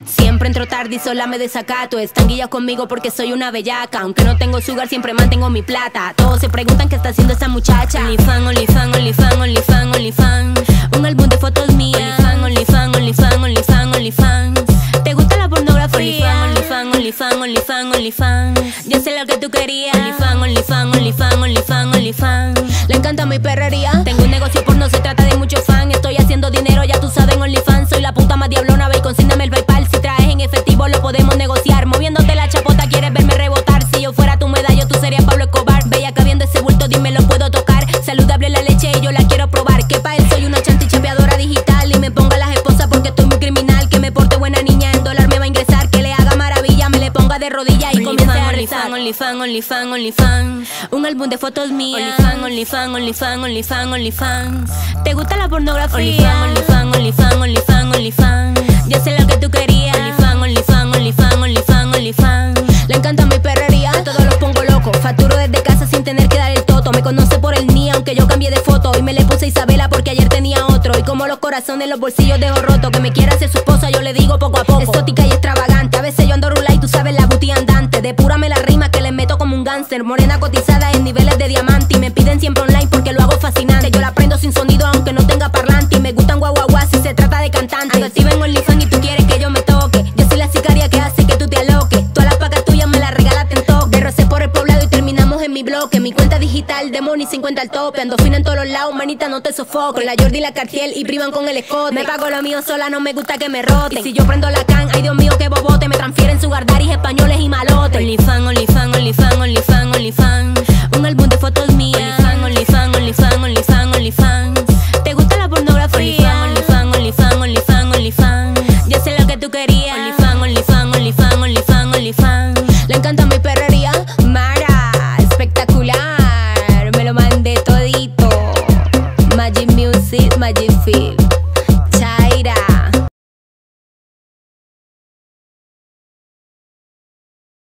Siempre entro tarde y sola me desacato. Están guillados conmigo porque soy una bellaca. Aunque no tengo sugar, siempre mantengo mi plata. Todos se preguntan qué está haciendo esa muchacha. OnlyFans, OnlyFans, OnlyFans, OnlyFans, OnlyFans. Un álbum de fotos mías. OnlyFans, OnlyFans, OnlyFans, OnlyFans. ¿Te gusta la pornografía? OnlyFans, OnlyFans, OnlyFans, OnlyFans. Yo sé lo que tú querías. OnlyFans, OnlyFans, OnlyFans, OnlyFans, OnlyFans. Le encanta mi perrería. Tengo un negocio porno, se trata de mucho fan. Estoy haciendo dinero, ya tú sabes, en OnlyFans. Soy la puta más diablona, ve y consígname el PayPal. Si traes en efectivo lo podemos negociar. Moviéndote la chapota, quieres verme rebotar. Si yo fuera tu medallo, tú serías Pablo Escobar. Bella que viendo ese bulto, dime, lo puedo tocar. Saludable la leche y yo la quiero probar. Que pa' él soy una chanta y chapeadora digital. Y me ponga las esposas porque estoy muy criminal. Que me porte buena niña, en dólar me va a ingresar. Que le haga maravilla, me le ponga de rodillas y comience a rizar. OnlyFans, OnlyFans, OnlyFans. Un álbum de fotos mías. OnlyFans, OnlyFans, OnlyFans, OnlyFans. ¿Te gusta la pornografía? OnlyFans, OnlyFans, OnlyFans, OnlyFans. Yo sé lo que tú querías. OnlyFans, OnlyFans, OnlyFans, OnlyFans. Le encanta mi perrería, a todos los pongo locos. Facturo desde casa sin tener que dar el toto. Me conoce por el NIA, aunque yo cambié de foto. Y me le puse Isabela porque ayer tenía otro. Y como los corazones en los bolsillos dejo roto. Que me quiera ser su esposa, yo le digo poco a poco. Exótica y extravagante, a veces yo ando rula y tú sabes la booty andante. Depúrame la rima que le meto como un gánster. Morena cotizada en niveles de diamante. Y me piden siempre online porque lo hago fascinante. Yo la prendo sin sonido aunque no tenga parlante. Y me gustan guaguaguas si se trata de cantante. Ando activa en OnlyFans y tú quieres que yo me toque. Yo soy la sicaria que hace que tú te aloques. Todas las pacas tuyas me las regalaste en toque. Derrocé por el poblado y terminamos en mi bloque. Mi cuenta digital de Money 50 al tope. Ando fina en todos los lados, manita, no te sofoco. Con la Jordi y la Cartier y privan con el escote. Me pago lo mío sola, no me gusta que me roten. Y si yo prendo la can, ay Dios mío qué bobote. Me transfieren sugar daddies españoles y malotes. OnlyFans, OnlyFans, OnlyFans, OnlyFans, OnlyFans. Un álbum de fotos mías. OnlyFans, OnlyFans, OnlyFans, OnlyFans. ¿Te gusta la pornografía? OnlyFans, OnlyFans, OnlyFans, OnlyFans. Yo sé lo que tú querías.